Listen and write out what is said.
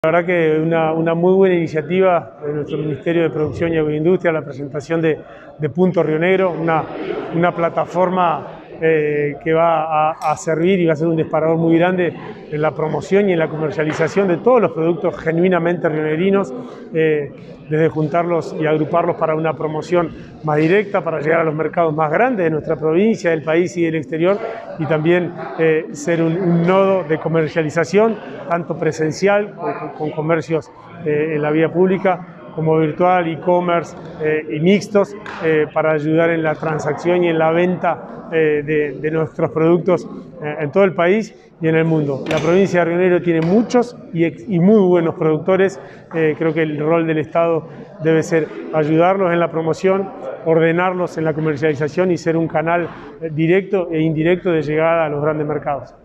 La verdad que una muy buena iniciativa de nuestro Ministerio de Producción y Agroindustria, la presentación de Punto Río Negro, una plataforma que va a servir y va a ser un disparador muy grande en la promoción y en la comercialización de todos los productos genuinamente rionegrinos, desde juntarlos y agruparlos para una promoción más directa, para llegar a los mercados más grandes de nuestra provincia, del país y del exterior, y también ser un nodo de comercialización, tanto presencial, con comercios en la vía pública, como virtual, e-commerce y mixtos, para ayudar en la transacción y en la venta de nuestros productos en todo el país y en el mundo. La provincia de Río Negro tiene muchos y muy buenos productores. Creo que el rol del Estado debe ser ayudarlos en la promoción, ordenarlos en la comercialización y ser un canal directo e indirecto de llegada a los grandes mercados.